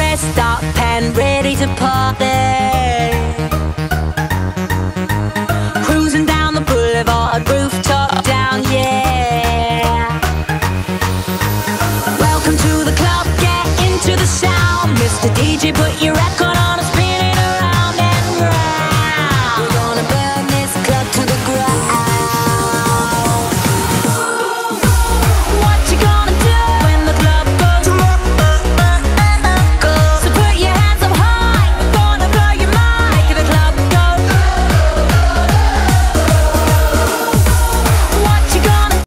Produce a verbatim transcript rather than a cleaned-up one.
dressed up and ready to party. Cruising down the boulevard, rooftop down, yeah. Welcome to the club, get into the sound. Mister D J, put your record